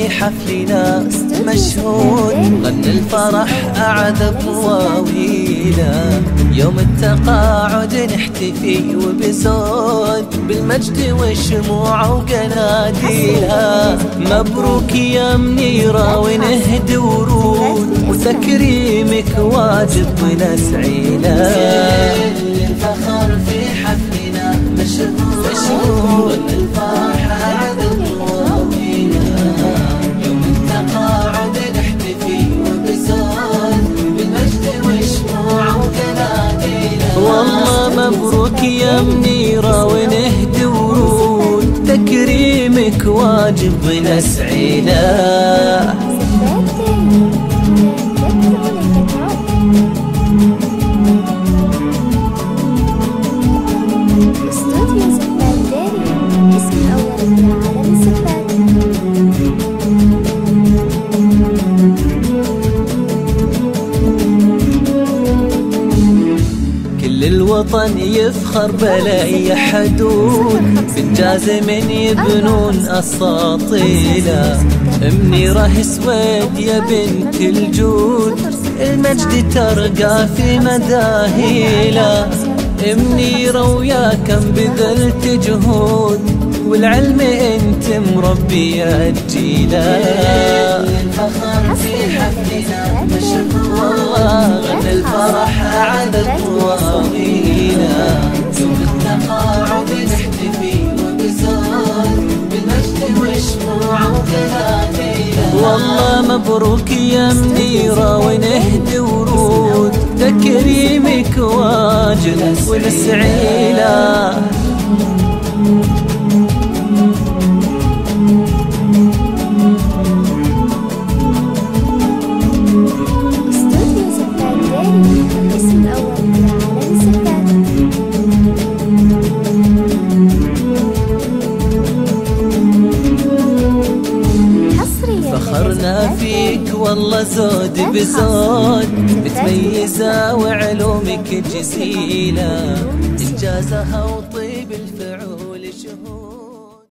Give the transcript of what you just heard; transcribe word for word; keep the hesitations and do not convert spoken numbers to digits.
في حفلنا مشهود، غنى الفرح أعذب مواويله. يوم التقاعد نحتفي وبزود، بالمجد والشموع وقناديلها. مبروك يا منيرة ونهدي ورود، وتكريمك واجب ونسعي له. الفخر في حفلنا مشهود، غنى الفرح أعذب مواويله. يوم التقاعد نحتفي وبزود، بالمجد والشموع وقناديله. والله مبروك يا منيرة ونهدي ورود، تكريمك واجب ونسعي له. الوطن يفخر بلا أي حدود، بإنجاز من يبنون أساطيله. منيرة سويد يا بنت الجود، المجد ترقى في مداهيله. منيرة ويا كم بذلت جهود، والعلم انت مربية الجيله. الفخر في حفلنا مشهود، والله غنى الفرح أعذب مواويله. يوم التقاعد نحتفي وبزود، بالمجد والشموع وقناديله. والله مبروك يا منيرة ونهدي ورود، تكريمك واجب ونسعي له. فخرنا فيك والله زود بزود، متميزة وعلومك جزيلة، إنجازها